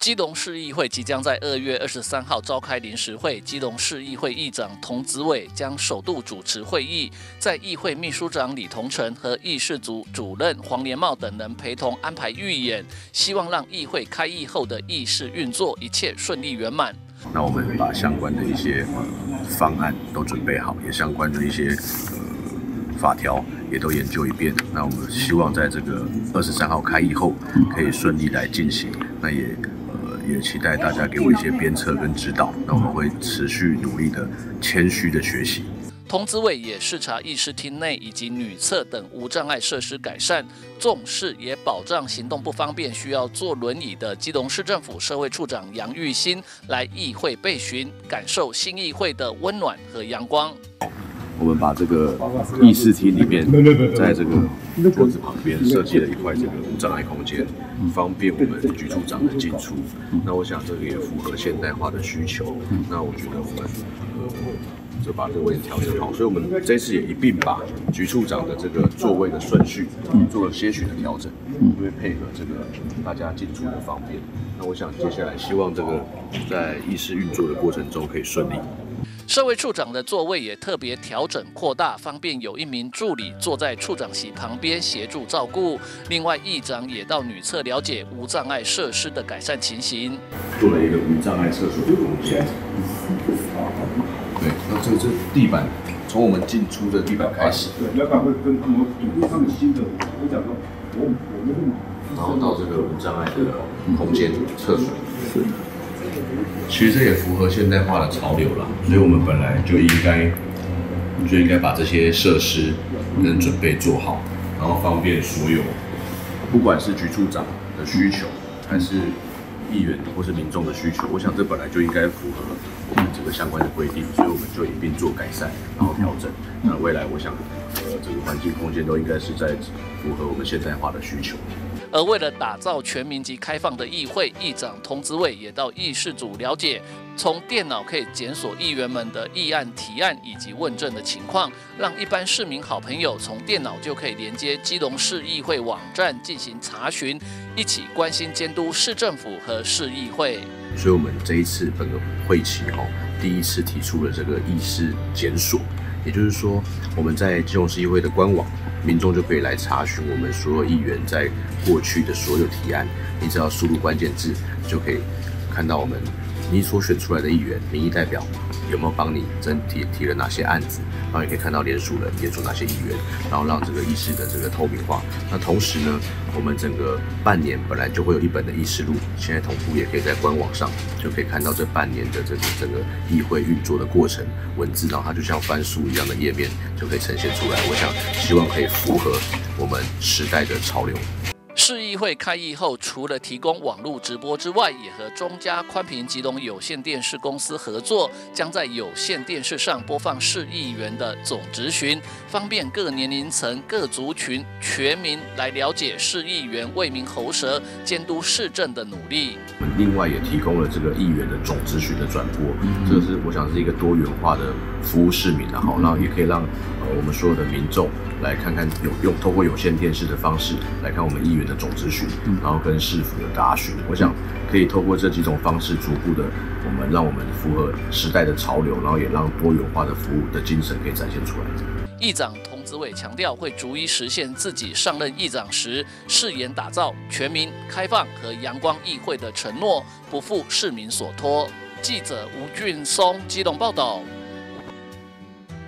基隆市议会即将在2月23号召开临时会，基隆市议会议长童子伟将首度主持会议，在议会秘书长李同成和议事组主任黄连茂等人陪同安排预演，希望让议会开议后的议事运作一切顺利圆满。 那我们把相关的一些方案都准备好，也相关的一些法条也都研究一遍。那我们希望在这个23号开议后可以顺利来进行。那也期待大家给我一些鞭策跟指导。那我们会持续努力的、谦虚的学习。 童子伟也视察议事厅内以及女厕等无障碍设施改善，重视也保障行动不方便、需要坐轮椅的基隆市政府社会处长杨玉兴来议会备询，感受新议会的温暖和阳光。 我们把这个议事厅里面，在这个桌子旁边设计了一块这个无障碍空间，方便我们局处长的进出。那我想这个也符合现代化的需求。那我觉得我们就把这个位置调整好，所以我们这次也一并把局处长的这个座位的顺序做了些许的调整，因为配合这个大家进出的方便。那我想接下来希望这个在议事运作的过程中可以顺利。 社会处长的座位也特别调整扩大，方便有一名助理坐在处长席旁边协助照顾。另外，议长也到女厕了解无障碍设施的改善情形， 做了一个无障碍厕所的空间。对，那这地板从我们进出的地板开始， 对，要赶快跟他们土地上的新的，我讲说， 然后到这个无障碍的空间厕所。其实这也符合现代化的潮流啦，所以我们本来就应该把这些设施跟准备做好，然后方便所有，不管是局处长的需求，还是议员或是民众的需求，我想这本来就应该符合我们这个相关的规定，所以我们就一并做改善，然后调整。那未来我想，这个环境空间都应该是在符合我们现代化的需求。 而为了打造全民及开放的议会，议长童子伟也到议事组了解，从电脑可以检索议员们的议案、提案以及问政的情况，让一般市民好朋友从电脑就可以连接基隆市议会网站进行查询，一起关心监督市政府和市议会。 所以我们这一次本个会期第一次提出了这个议事检索，也就是说我们在基隆市议会的官网，民众就可以来查询我们所有议员在过去的所有提案，你只要输入关键字，就可以看到我们你所选出来的议员、民意代表有没有帮你提了哪些案子，然后也可以看到联署人联署哪些议员，然后让这个议事的这个透明化。那同时呢，我们整个半年本来就会有一本的议事录，现在同步也可以在官网上就可以看到这半年的这个整个议会运作的过程文字，然后它就像翻书一样的页面就可以呈现出来。我想希望可以符合我们时代的潮流。 市议会开议后，除了提供网络直播之外，也和中嘉宽频基隆有线电视公司合作，将在有线电视上播放市议员的总质询，方便各年龄层、各族群全民来了解市议员为民喉舌、监督市政的努力。 我们另外也提供了这个议员的总质询的转播，这个是我想是一个多元化的服务市民，然后也可以让我们所有的民众来看看透过有线电视的方式来看我们议员的总质询，然后跟市府的答询。我想可以透过这几种方式，逐步的让我们符合时代的潮流，然后也让多元化的服务的精神可以展现出来。 议长童子伟强调，会逐一实现自己上任议长时誓言打造全民、开放和阳光议会的承诺，不负市民所托。记者吴俊松基隆报道。